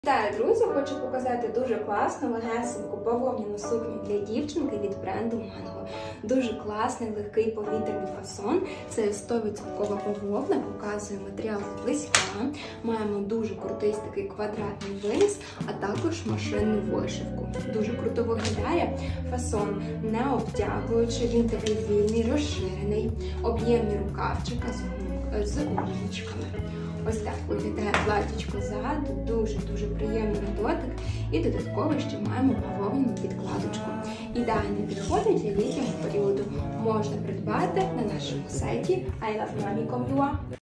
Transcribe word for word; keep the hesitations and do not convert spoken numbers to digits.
Вітаю, друзі! Хочу показати дуже класну, легесеньку бавовняну сукню для дівчинки від бренду Mango. Дуже класний, легкий повітряний фасон. Це сто відсотків бавовна, показує матеріал зблизька. Маємо дуже крутий такий квадратний виріз, а також машинну вишивку. Дуже круто виглядає. Фасон не обтягуючий, він такий вільний, розширений, об'ємні рукавчика з гумочками. Ось так виглядає платічко ззаду, дуже-дуже приємний на дотик. І додатково ще маємо бавовняну підкладочку. Ідеально підходить для літнього періоду. Можна придбати на нашому сайті ай лав мамі крапка ком ю а.